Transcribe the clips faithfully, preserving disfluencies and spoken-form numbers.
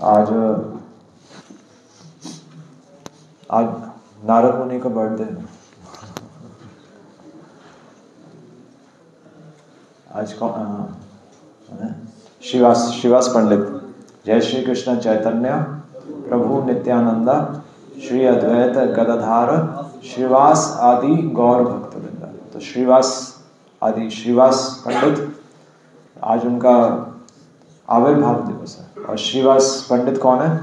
आज आज नारद मुनि का बर्थडे है। आज कौन? श्रीवास श्रीवास पंडित। जय श्री कृष्ण चैतन्य प्रभु नित्यानंदा श्री अद्वैत गदाधार श्रीवास आदि गौर भक्तवृंदा। तो श्रीवास आदि श्रीवास पंडित आज उनका आविर्भाव दिवस है। और श्रीवास पंडित कौन है?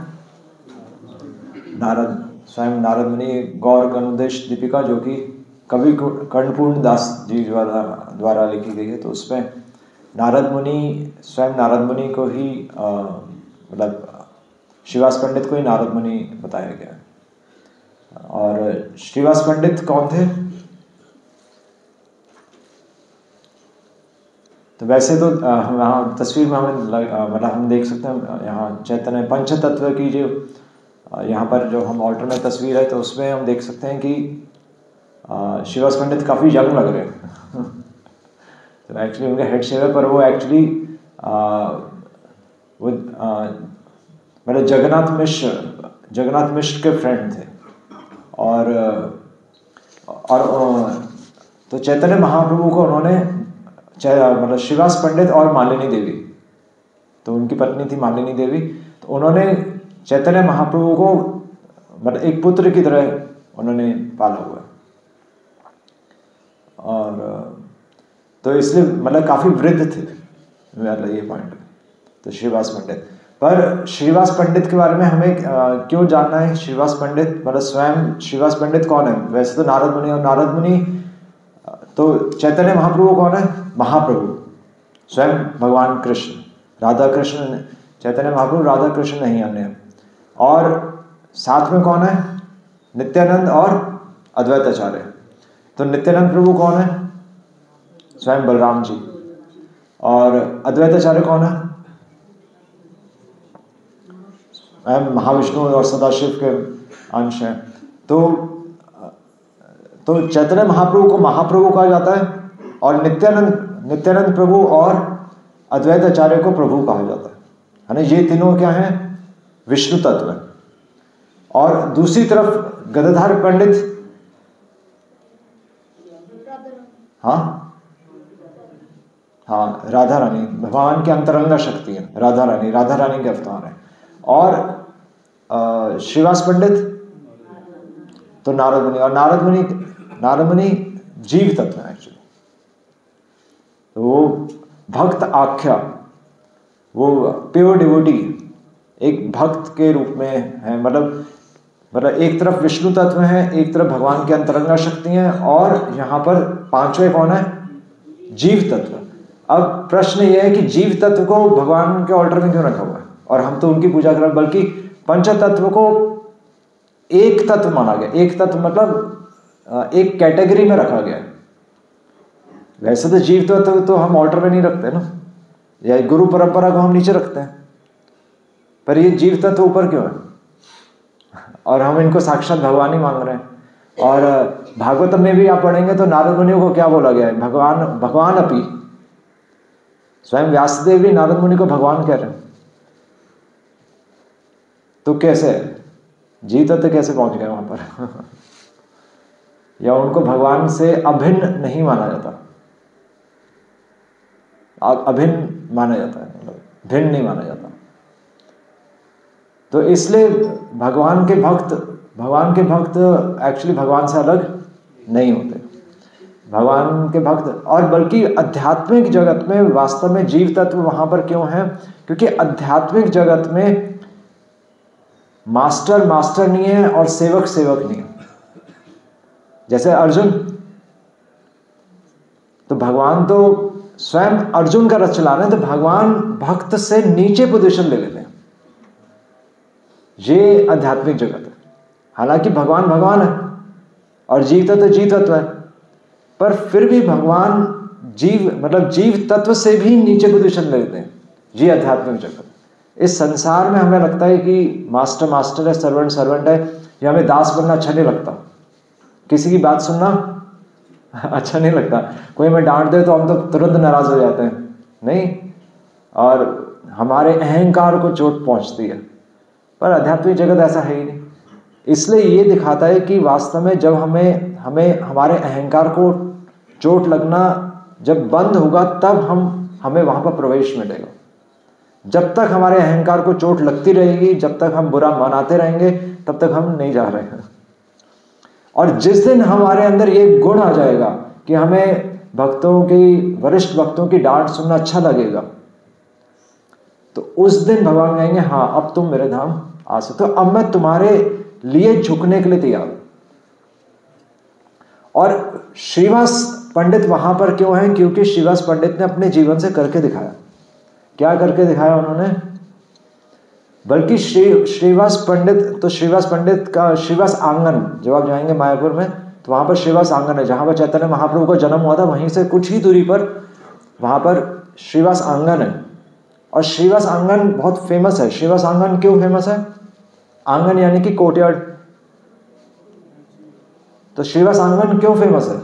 नारद, स्वयं नारद मुनि। गौर गणोदेश दीपिका जो कि कवि कर्णपूर्ण दास जी द्वारा द्वारा लिखी गई है, तो उसमें नारद मुनि, स्वयं नारद मुनि को ही मतलब श्रीवास पंडित को ही नारद मुनि बताया गया है। और श्रीवास पंडित कौन थे? तो वैसे तो हम यहाँ तस्वीर में हमें मतलब हम देख सकते हैं यहाँ चैतन्य पंच तत्व की जो यहाँ पर जो हम ऑल्टर में तस्वीर है, तो उसमें हम देख सकते हैं कि श्रीवास पंडित काफ़ी यंग लग रहे हैं। तो एक्चुअली उनका हेड शेव है, पर वो एक्चुअली वो मतलब जगन्नाथ मिश्र जगन्नाथ मिश्र के फ्रेंड थे। और और तो चैतन्य महाप्रभु को उन्होंने मतलब श्रीवास पंडित और मालिनी देवी, तो उनकी पत्नी थी मालिनी देवी, तो उन्होंने चैतन्य महाप्रभु को मतलब एक पुत्र की तरह उन्होंने पाला हुआ है। और तो इसलिए मतलब काफ़ी वृद्ध थे, मतलब ये पॉइंट। तो श्रीवास पंडित, पर श्रीवास पंडित के बारे में हमें आ, क्यों जानना है? श्रीवास पंडित मतलब स्वयं श्रीवास पंडित कौन है? वैसे तो नारद मुनि, और नारद मुनि तो चैतन्य महाप्रभु कौन है? महाप्रभु स्वयं भगवान कृष्ण, राधा कृष्ण। चैतन्य महाप्रभु राधा कृष्ण नहीं अन्य। और साथ में कौन है? नित्यानंद और अद्वैताचार्य। तो नित्यानंद प्रभु कौन है? स्वयं बलराम जी। और अद्वैताचार्य कौन है? महाविष्णु और सदाशिव के अंश हैं। तो तो चैतन्य महाप्रभु को महाप्रभु कहा जाता है, और नित्यानंद नित्यानंद प्रभु और अद्वैताचार्य को प्रभु कहा जाता है। है ना, ये तीनों क्या हैं? विष्णु तत्व है। और दूसरी तरफ गदाधार पंडित, हाँ हाँ राधा रानी, भगवान की अंतरंगा शक्ति है राधा रानी, राधा रानी के अवतार है। और श्रीवास पंडित तो नारद मुनि, और नारद मुनि नारद मुनि जीव तत्व है एक्चुअली। तो वो भक्त आख्या, वो प्योर डिवोटी, एक भक्त के रूप में है। मतलब मतलब एक तरफ विष्णु तत्व है, एक तरफ भगवान की अंतरंगा शक्ति है, और यहाँ पर पांचवें कौन है? जीव तत्व। अब प्रश्न यह है कि जीव तत्व को भगवान के ऑल्टर में क्यों रखा हुआ है? और हम तो उनकी पूजा कर, बल्कि पंच तत्व को एक तत्व माना गया। एक तत्व मतलब एक कैटेगरी में रखा गया है। वैसे तो जीव तत्व तो हम ऑल्टर में नहीं रखते ना, या गुरु परंपरा को हम नीचे रखते हैं, पर ये जीव तत्व ऊपर क्यों है? और हम इनको साक्षात भगवान ही मांग रहे हैं। और भागवतम में भी आप पढ़ेंगे तो नारद मुनि को क्या बोला गया है? भगवान भगवान अपि। स्वयं व्यासदेव भी नारद मुनि को भगवान कह रहे हैं। तो कैसे जीव तत्व कैसे पहुंच गए वहां पर? या उनको भगवान से अभिन्न नहीं माना जाता, अभिन्न माना जाता है, मतलब भिन्न नहीं माना जाता। तो इसलिए भगवान के भक्त भगवान के भक्त एक्चुअली भगवान से अलग नहीं होते। भगवान के भक्त, और बल्कि आध्यात्मिक जगत में वास्तव में जीव तत्व वहां पर क्यों है? क्योंकि आध्यात्मिक जगत में मास्टर मास्टर नहीं है और सेवक सेवक नहीं है। जैसे अर्जुन, तो भगवान तो स्वयं अर्जुन का रथ चला रहे हैं, तो भगवान भक्त से नीचे पोजीशन ले लेते हैं। ये आध्यात्मिक जगत है। हालांकि भगवान भगवान है और जीव तत्व जीव तत्व है, पर फिर भी भगवान जीव मतलब जीव तत्व से भी नीचे पोजीशन ले लेते हैं। ये आध्यात्मिक जगत। इस संसार में हमें लगता है कि मास्टर मास्टर है, सर्वेंट सर्वेंट है, या हमें दास बनना अच्छा नहीं लगता, किसी की बात सुनना अच्छा नहीं लगता। कोई हमें डांट दे तो हम तो तुरंत नाराज हो जाते हैं, नहीं, और हमारे अहंकार को चोट पहुंचती है। पर आध्यात्मिक जगत ऐसा है ही नहीं। इसलिए ये दिखाता है कि वास्तव में जब हमें हमें हमारे अहंकार को चोट लगना जब बंद होगा, तब हम हमें वहां पर प्रवेश मिलेगा। जब तक हमारे अहंकार को चोट लगती रहेगी, जब तक हम बुरा मनाते रहेंगे, तब तक हम नहीं जा रहे हैं। और जिस दिन हमारे अंदर ये गुण आ जाएगा कि हमें भक्तों की, वरिष्ठ भक्तों की डांट सुनना अच्छा लगेगा, तो उस दिन भगवान कहेंगे हाँ अब तुम मेरे धाम आ सकते हो, अब मैं तुम्हारे लिए झुकने के लिए तैयार हूं। और श्रीवास पंडित वहां पर क्यों हैं? क्योंकि श्रीवास पंडित ने अपने जीवन से करके दिखाया। क्या करके दिखाया उन्होंने? बल्कि श्री श्रीवास पंडित तो श्रीवास पंडित का श्रीवास आंगन, जब आप जाएंगे मायापुर में तो वहां पर श्रीवास आंगन है, जहां पर चैतन्य महाप्रभु का जन्म हुआ था, वहीं से कुछ ही दूरी पर वहां पर श्रीवास आंगन है। और श्रीवास आंगन बहुत फेमस है। श्रीवास आंगन क्यों फेमस है? आंगन यानी कि कोर्टयार्ड। तो श्रीवास आंगन क्यों फेमस है?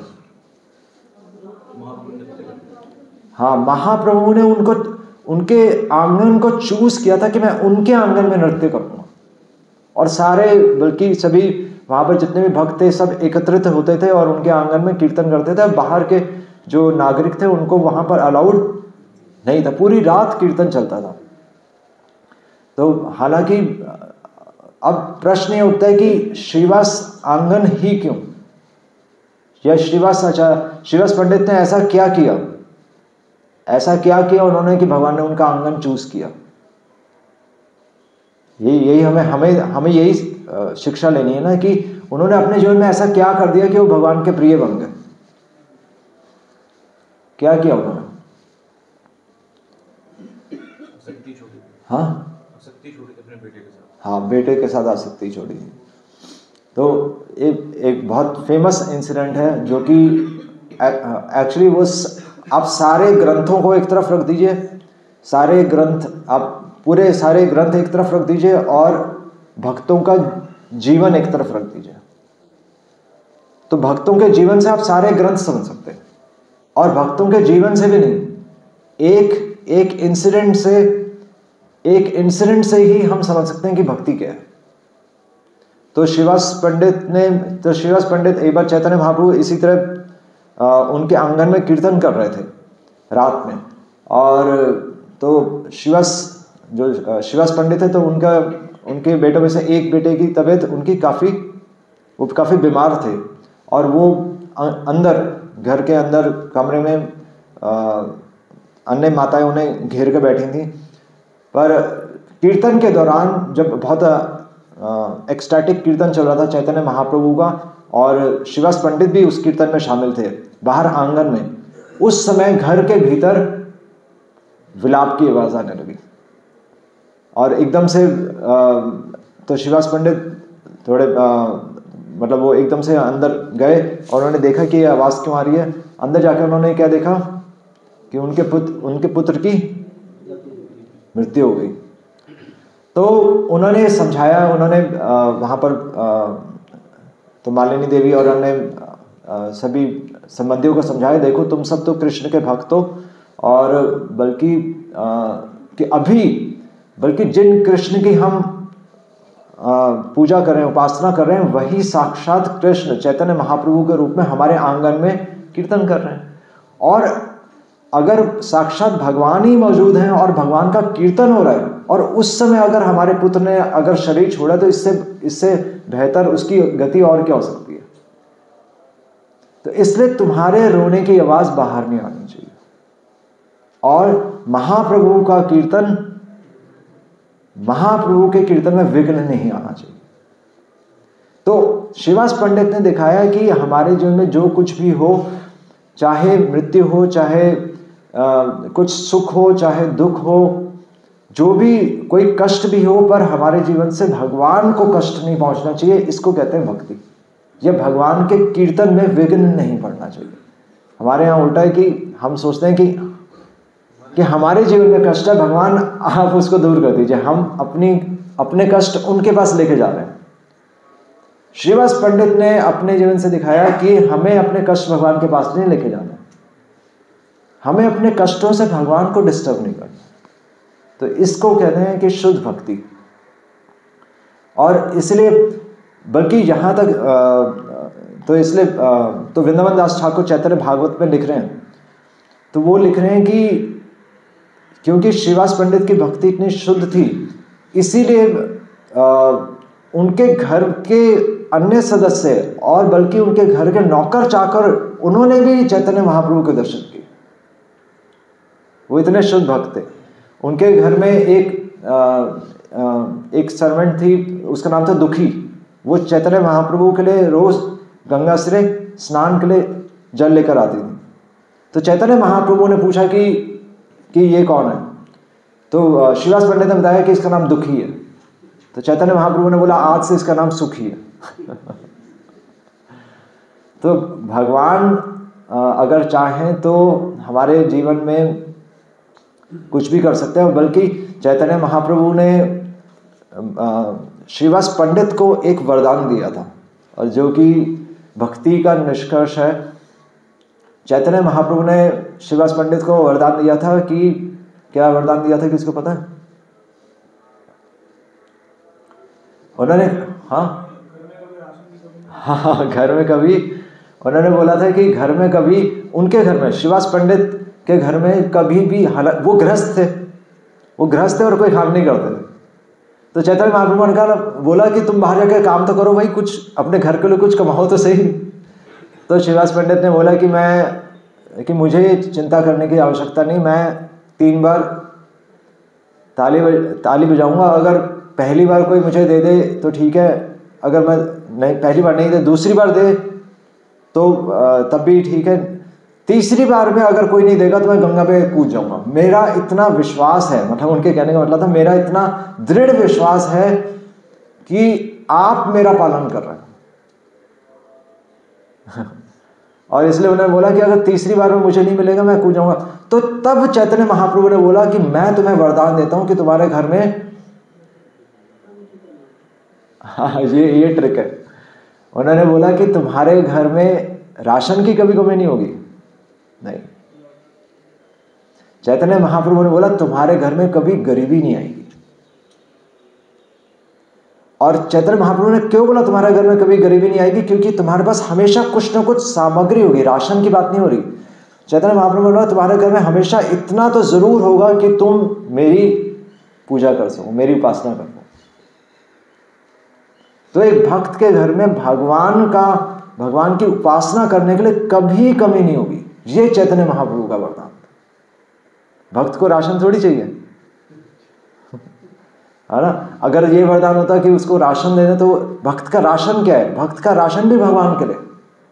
हाँ, महाप्रभु ने उनको उनके आंगन को चूज किया था कि मैं उनके आंगन में नृत्य करूंगा। और सारे, बल्कि सभी वहां पर जितने भी भक्त थे सब एकत्रित होते थे और उनके आंगन में कीर्तन करते थे। बाहर के जो नागरिक थे उनको वहां पर अलाउड नहीं था। पूरी रात कीर्तन चलता था। तो हालांकि अब प्रश्न ये उठता है कि श्रीवास आंगन ही क्यों, या श्रीवास आचार्य श्रीवास पंडित ने ऐसा क्या किया ऐसा क्या किया उन्होंने कि भगवान ने उनका आंगन चूज किया? यही यही हमें हमें हमें यही शिक्षा लेनी है ना, कि उन्होंने अपने जीवन में ऐसा क्या कर दिया कि वो भगवान के प्रिय बन गए। क्या किया उन्होंने? आसक्ति छोड़ी। हाँ, आसक्ति छोड़ी अपने बेटे के साथ। हाँ, बेटे के साथ आसक्ति छोड़ी। तो एक एक बहुत फेमस इंसिडेंट है जो कि एक्चुअली वो, आप सारे ग्रंथों को एक तरफ रख दीजिए, सारे ग्रंथ आप पूरे सारे ग्रंथ एक तरफ रख दीजिए और भक्तों का जीवन एक तरफ रख दीजिए, तो भक्तों के जीवन से आप सारे ग्रंथ समझ सकते हैं। और भक्तों के जीवन से भी नहीं, एक एक इंसिडेंट से एक इंसिडेंट से ही हम समझ सकते हैं कि भक्ति क्या है। तो श्रीवास पंडित ने तो श्रीवास पंडित एक बार चैतन्य महाप्रभु इसी तरह आ, उनके आंगन में कीर्तन कर रहे थे रात में। और तो श्रीवास जो श्रीवास पंडित है, तो उनका उनके बेटों में से एक बेटे की तबीयत उनकी काफ़ी वो काफ़ी बीमार थे और वो अंदर घर के अंदर कमरे में अन्य माताएं उन्हें घेर के बैठी थी। पर कीर्तन के दौरान जब बहुत एक्सटैटिक कीर्तन चल रहा था चैतन्य महाप्रभु का, और श्रीवास पंडित भी उस कीर्तन में शामिल थे बाहर आंगन में, उस समय घर के भीतर विलाप की आवाज आने लगी। और एकदम से तो श्रीवास पंडित थोड़े मतलब वो एकदम से अंदर गए और उन्होंने देखा कि ये आवाज़ क्यों आ रही है। अंदर जाकर उन्होंने क्या देखा कि उनके पुत्र उनके पुत्र की मृत्यु हो गई। तो उन्होंने समझाया, उन्होंने वहाँ पर आ, तो मालिनी देवी और अन्य सभी संबंधियों को समझाया, देखो तुम सब तो कृष्ण के भक्त हो, और बल्कि कि अभी बल्कि जिन कृष्ण की हम आ, पूजा कर रहे हैं, उपासना कर रहे हैं, वही साक्षात कृष्ण चैतन्य महाप्रभु के रूप में हमारे आंगन में कीर्तन कर रहे हैं। और अगर साक्षात भगवान ही मौजूद हैं और भगवान का कीर्तन हो रहा है, और उस समय अगर हमारे पुत्र ने अगर शरीर छोड़ा, तो इससे इससे बेहतर उसकी गति और क्या हो सकती है। तो इसलिए तुम्हारे रोने की आवाज बाहर नहीं आनी चाहिए, और महाप्रभु का कीर्तन महाप्रभु के कीर्तन में विघ्न नहीं आना चाहिए। तो श्रीवास पंडित ने दिखाया कि हमारे जीवन में जो कुछ भी हो, चाहे मृत्यु हो, चाहे आ, कुछ सुख हो, चाहे दुख हो, जो भी कोई कष्ट भी हो, पर हमारे जीवन से भगवान को कष्ट नहीं पहुंचना चाहिए। इसको कहते हैं भक्ति। यह भगवान के कीर्तन में विघ्न नहीं पड़ना चाहिए। हमारे यहाँ उल्टा है कि हम सोचते हैं कि कि हमारे जीवन में कष्ट है, भगवान आप उसको दूर कर दीजिए, हम अपनी अपने कष्ट उनके पास लेके जा रहे हैं। श्रीवास पंडित ने अपने जीवन से दिखाया कि हमें अपने कष्ट भगवान के पास नहीं लेके जाना, हमें अपने कष्टों से भगवान को डिस्टर्ब नहीं करना। तो इसको कहते हैं कि शुद्ध भक्ति। और इसलिए बल्कि यहाँ तक तो इसलिए तो वृंदावन दास ठाकुर चैतन्य भागवत में लिख रहे हैं, तो वो लिख रहे हैं कि क्योंकि श्रीवास पंडित की भक्ति इतनी शुद्ध थी, इसीलिए उनके घर के अन्य सदस्य और बल्कि उनके घर के नौकर चाकर उन्होंने भी चैतन्य महाप्रभु के दर्शन किए। वो इतने शुद्ध भक्त थे। उनके घर में एक आ, आ, एक सर्वेंट थी, उसका नाम था दुखी। वो चैतन्य महाप्रभु के लिए रोज गंगा से स्नान के लिए जल लेकर आती थी। तो चैतन्य महाप्रभु ने पूछा कि कि ये कौन है? तो श्रीवास पंडित ने बताया कि इसका नाम दुखी है। तो चैतन्य महाप्रभु ने बोला आज से इसका नाम सुखी है। तो भगवान अगर चाहें तो हमारे जीवन में कुछ भी कर सकते हैं, बल्कि चैतन्य महाप्रभु ने श्रीवास पंडित को एक वरदान दिया था, और जो कि भक्ति का निष्कर्ष है। चैतन्य महाप्रभु ने श्रीवास पंडित को वरदान दिया था कि क्या वरदान दिया था, किसको पता है? उन्होंने हाँ हाँ घर में कभी उन्होंने बोला था कि घर में कभी उनके घर में श्रीवास पंडित के घर में कभी भी हालत, वो गृहस्थ थे वो गृहस्थ थे और कोई काम नहीं करते थे। तो चैतन्य महाप्रभु ने कहा, बोला कि तुम बाहर जाकर काम तो करो भाई, कुछ अपने घर के लिए कुछ कमाओ तो सही। तो श्रीवास पंडित ने बोला कि मैं कि मुझे चिंता करने की आवश्यकता नहीं, मैं तीन बार ताली ताली बजाऊंगा, अगर पहली बार कोई मुझे दे दे तो ठीक है, अगर मैं नहीं पहली बार नहीं दे दूसरी बार दे तो तब भी ठीक है, तीसरी बार में अगर कोई नहीं देगा तो मैं गंगा पे कूद जाऊंगा। मेरा इतना विश्वास है, मतलब उनके कहने का मतलब था मेरा इतना दृढ़ विश्वास है कि आप मेरा पालन कर रहे हैं। और इसलिए उन्होंने बोला कि अगर तीसरी बार में मुझे नहीं मिलेगा मैं कूद जाऊंगा। तो तब चैतन्य महाप्रभु ने बोला कि मैं तुम्हें वरदान देता हूं कि तुम्हारे घर में, हाँ ये ये ट्रिक है, उन्होंने बोला कि तुम्हारे घर में राशन की कभी कमी नहीं होगी। नहीं, चैतन्य महाप्रभु ने बोला तुम्हारे घर में कभी गरीबी नहीं आएगी। और चैतन्य महाप्रभु ने क्यों बोला तुम्हारे घर में कभी गरीबी नहीं आएगी? क्योंकि तुम्हारे पास हमेशा कुछ ना कुछ सामग्री होगी, राशन की बात नहीं हो रही। चैतन्य महाप्रभु ने बोला तुम्हारे घर में हमेशा इतना तो जरूर होगा कि तुम मेरी पूजा कर सको, मेरी उपासना कर सको। तो एक भक्त के घर में भगवान का भगवान की उपासना करने के लिए कभी कमी नहीं होगी। ये चैतन्य महाप्रभु का वरदान। भक्त को राशन थोड़ी चाहिए, है ना? अगर ये वरदान होता कि उसको राशन देने, तो भक्त का राशन क्या है? भक्त का राशन भी भगवान के लिए,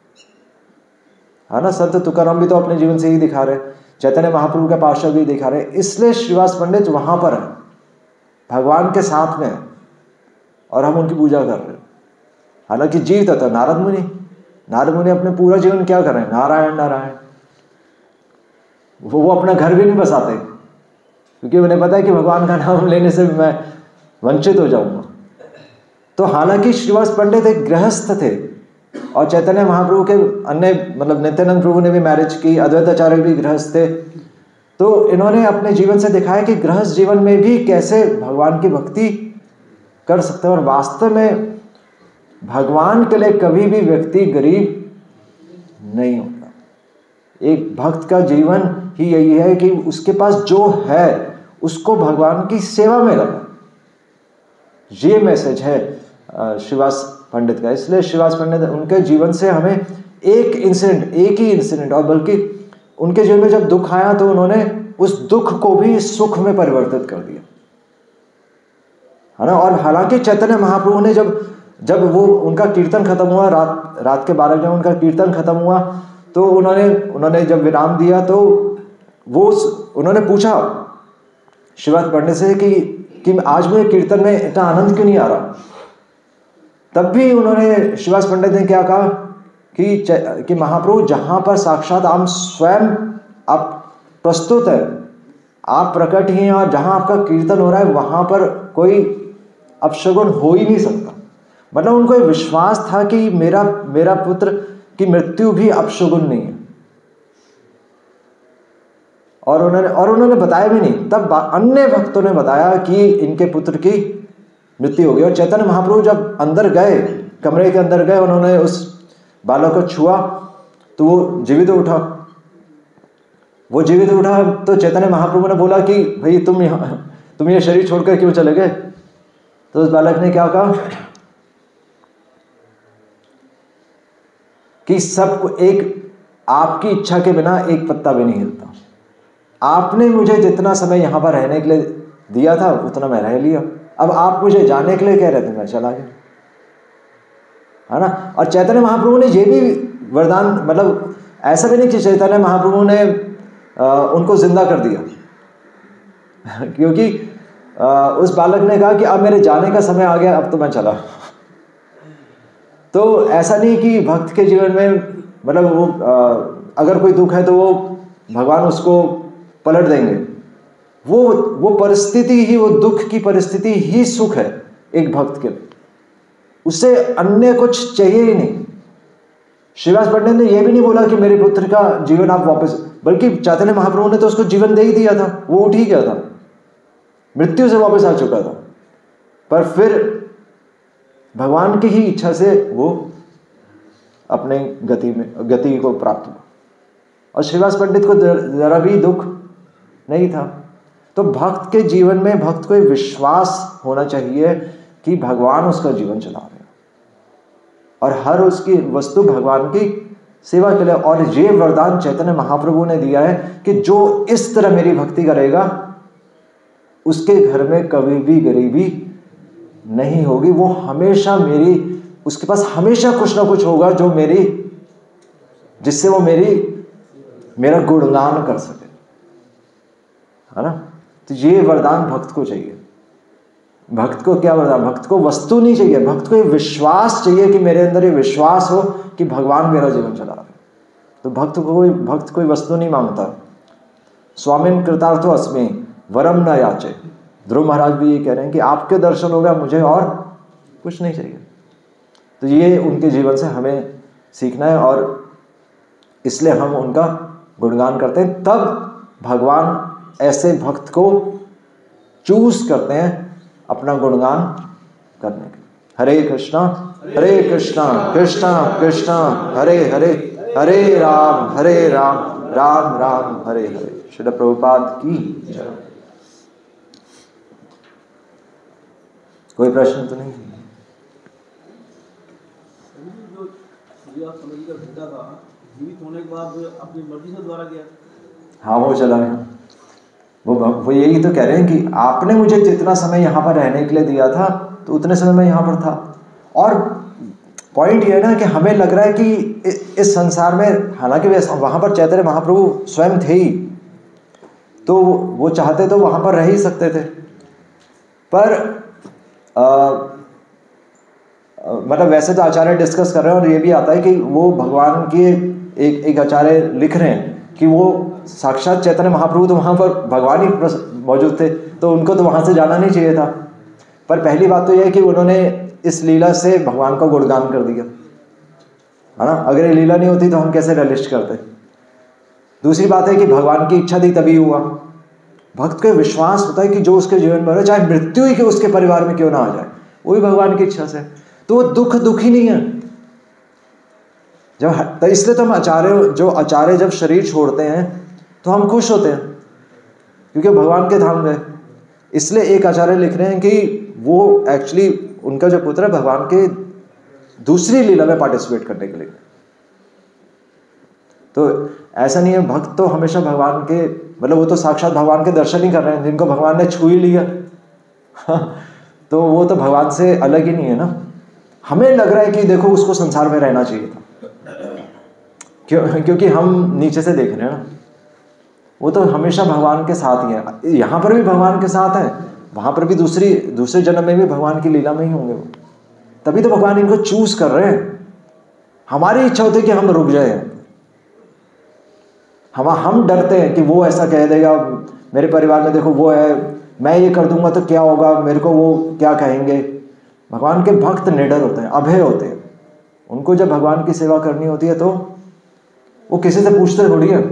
है ना? संत तुकाराम भी तो अपने जीवन से ही दिखा रहे, चैतन्य महाप्रभु के पार्षद भी दिखा रहे। इसलिए श्रीवास पंडित वहां पर है, भगवान के साथ में है, और हम उनकी पूजा कर रहे हैं। हालांकि जीव तत्व नारद मुनि नारद मुनि अपने पूरा जीवन क्या कर रहे हैं? नारायण नारायण। वो वो अपना घर भी नहीं बसाते, क्योंकि उन्हें पता है कि भगवान का नाम लेने से मैं वंचित हो जाऊंगा। तो हालांकि श्रीवास पंडित एक गृहस्थ थे, और चैतन्य महाप्रभु के अन्य मतलब नित्यानंद प्रभु ने भी मैरिज की, अद्वैताचार्य भी गृहस्थ थे। तो इन्होंने अपने जीवन से दिखाया कि गृहस्थ जीवन में भी कैसे भगवान की भक्ति कर सकते हैं। और वास्तव में भगवान के लिए कभी भी व्यक्ति गरीब नहीं होता। एक भक्त का जीवन ही यही है कि उसके पास जो है उसको भगवान की सेवा में लगा। ये मैसेज है श्रीवास पंडित का। इसलिए श्रीवास पंडित, उनके जीवन से हमें एक इंसिडेंट एक ही इंसिडेंट और बल्कि उनके जीवन में जब दुख आया तो उन्होंने उस दुख को भी सुख में परिवर्तित कर दिया, है ना? और हालांकि चैतन्य महाप्रभु ने जब जब वो उनका कीर्तन खत्म हुआ, रात रात के बारह बजे उनका कीर्तन खत्म हुआ, तो उन्होंने उन्होंने जब विराम दिया तो वो उन्होंने पूछा श्रीवास पंडित से कि कि आज मुझे कीर्तन में इतना आनंद क्यों नहीं आ रहा। तब भी उन्होंने श्रीवास पंडित ने क्या कहा कि कि महाप्रभु, जहां पर साक्षात आप स्वयं आप प्रस्तुत है, आप प्रकट ही हैं, और जहां आपका कीर्तन हो रहा है वहां पर कोई अपशगुन हो ही नहीं सकता। मतलब उनको विश्वास था कि मेरा मेरा पुत्र की मृत्यु भी अपशगुन नहीं है। और उन्होंने और उन्होंने बताया भी नहीं। तब अन्य भक्तों ने बताया कि इनके पुत्र की मृत्यु हो गई। और चैतन्य महाप्रभु जब अंदर गए, कमरे के अंदर गए, उन्होंने उस बालक को छुआ तो वो जीवित उठा। वो जीवित उठा तो चैतन्य महाप्रभु ने बोला कि भाई तुम यहाँ तुम ये शरीर छोड़कर क्यों चले गए? तो उस बालक ने क्या कहा कि सबको एक आपकी इच्छा के बिना एक पत्ता भी नहीं हिलता। आपने मुझे जितना समय यहाँ पर रहने के लिए दिया था उतना मैं रह लिया, अब आप मुझे जाने के लिए कह रहे थे, मैं चला गया, है ना। और चैतन्य महाप्रभु ने ये भी वरदान, मतलब ऐसा भी नहीं कि चैतन्य महाप्रभु ने आ, उनको जिंदा कर दिया क्योंकि आ, उस बालक ने कहा कि अब मेरे जाने का समय आ गया, अब तो मैं चला। तो ऐसा नहीं कि भक्त के जीवन में, मतलब वो आ, अगर कोई दुख है तो वो भगवान उसको पलट देंगे। वो वो परिस्थिति ही, वो दुख की परिस्थिति ही सुख है एक भक्त के लिए, उससे अन्य कुछ चाहिए ही नहीं। श्रीवास पंडित ने यह भी नहीं बोला कि मेरे पुत्र का जीवन आप वापस, बल्कि चैतन्य महाप्रभु ने तो उसको जीवन दे ही दिया था, वो उठ ही गया था, मृत्यु से वापस आ चुका था। पर फिर भगवान की ही इच्छा से वो अपने गति में गति को प्राप्त हुआ। और श्रीवास पंडित को जरा भी दुख नहीं था। तो भक्त के जीवन में भक्त को विश्वास होना चाहिए कि भगवान उसका जीवन चला रहे हैं और हर उसकी वस्तु भगवान की सेवा के लिए। और ये वरदान चैतन्य महाप्रभु ने दिया है कि जो इस तरह मेरी भक्ति करेगा उसके घर में कभी भी गरीबी नहीं होगी, वो हमेशा मेरी, उसके पास हमेशा कुछ ना कुछ होगा जो मेरी, जिससे वो मेरी मेरा गुणगान कर सके, है ना। तो ये वरदान भक्त को चाहिए। भक्त को क्या वरदान? भक्त को वस्तु नहीं चाहिए, भक्त को ये विश्वास चाहिए कि मेरे अंदर ये विश्वास हो कि भगवान मेरा जीवन चला रहे हैं। तो भक्त को कोई भक्त कोई वस्तु नहीं मांगता। स्वामिन कृतार्थो अस्मि वरम न याचे। ध्रुव महाराज भी ये कह रहे हैं कि आपके दर्शन हो गया, मुझे और कुछ नहीं चाहिए। तो ये उनके जीवन से हमें सीखना है और इसलिए हम उनका गुणगान करते हैं। तब भगवान ऐसे भक्त को चूज करते हैं अपना गुणगान करने के। हरे कृष्णा हरे कृष्णा कृष्णा कृष्णा हरे हरे, हरे राम हरे राम राम राम हरे हरे। श्रील प्रभुपाद की जय। कोई प्रश्न तो नहीं? जीवित होने के बाद अपनी मर्जी से द्वारा गया। हाँ, वो चला गया। वो वो यही तो कह रहे हैं कि आपने मुझे जितना समय यहाँ पर रहने के लिए दिया था तो उतने समय मैं यहाँ पर था। और पॉइंट ये है ना कि हमें लग रहा है कि इस संसार में, हालांकि वहाँ पर चैतन्य महाप्रभु स्वयं थे ही, तो वो चाहते तो वहाँ पर रह ही सकते थे। पर आ, मतलब वैसे तो आचार्य डिस्कस कर रहे हैं और ये भी आता है कि वो भगवान के एक एक आचार्य लिख रहे हैं कि वो साक्षात चैतन्य महाप्रभु तो वहाँ पर भगवान ही मौजूद थे, तो उनको तो वहाँ से जाना नहीं चाहिए था। पर पहली बात तो यह है कि उन्होंने इस लीला से भगवान का गुणगान कर दिया, है ना। अगर ये लीला नहीं होती तो हम कैसे रियलिस्ट करते। दूसरी बात है कि भगवान की इच्छा थी तभी हुआ। भक्त को विश्वास होता है कि जो उसके जीवन में हो, चाहे मृत्यु ही के उसके परिवार में क्यों ना आ जाए, वो भी भगवान की इच्छा से, तो वो दुख दुखी नहीं है। जब तो इसलिए तो हम आचार्य जो आचार्य जब शरीर छोड़ते हैं तो हम खुश होते हैं क्योंकि भगवान के धाम गए। इसलिए एक आचार्य लिख रहे हैं कि वो एक्चुअली उनका जो पुत्र है भगवान के दूसरी लीला में पार्टिसिपेट करने के लिए। तो ऐसा नहीं है, भक्त तो हमेशा भगवान के, मतलब वो तो साक्षात भगवान के दर्शन ही कर रहे हैं, जिनको भगवान ने छू ही लिया तो वो तो भगवान से अलग ही नहीं है ना। हमें लग रहा है कि देखो उसको संसार में रहना चाहिए था, क्यों? क्योंकि हम नीचे से देख रहे हैं ना। वो तो हमेशा भगवान के साथ ही है, यहाँ पर भी भगवान के साथ है, वहां पर भी दूसरी दूसरे जन्म में भी भगवान की लीला में ही होंगे वो। तभी तो भगवान इनको चूज कर रहे हैं। हमारी इच्छा होती है कि हम रुक जाए, हम हम डरते हैं कि वो ऐसा कह देगा, मेरे परिवार में देखो वो है, मैं ये कर दूंगा तो क्या होगा, मेरे को वो क्या कहेंगे। भगवान के भक्त निडर होते हैं, अभय होते हैं। उनको जब भगवान की सेवा करनी होती है तो वो किसी से पूछते थोड़ी है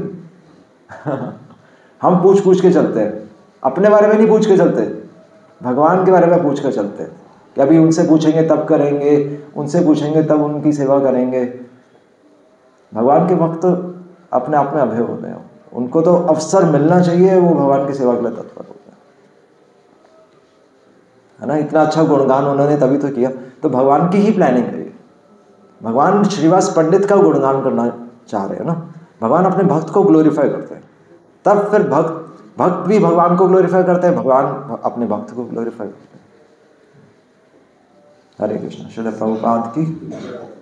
हम पूछ पूछ के चलते हैं, अपने बारे में नहीं पूछ के चलते, भगवान के बारे में पूछ कर चलते हैं। कि अभी उनसे पूछेंगे तब करेंगे, उनसे पूछेंगे तब उनकी सेवा करेंगे। भगवान के भक्त अपने आप में अभय होते हैं, उनको तो अवसर मिलना चाहिए, वो भगवान की सेवा के लिए तत्पर होते हैं, है ना। इतना अच्छा गुणगान उन्होंने तभी तो किया, तो भगवान की ही प्लानिंग है ये। भगवान श्रीवास पंडित का गुणगान करना चाह रहे हैं ना, भगवान अपने भक्त को ग्लोरीफाई करते हैं, तब फिर भक्त भक्त भी भगवान को ग्लोरीफाई करते हैं, भगवान अपने भक्त को ग्लोरीफाई करते हैं। हरे कृष्ण। श्रील प्रभुपाद की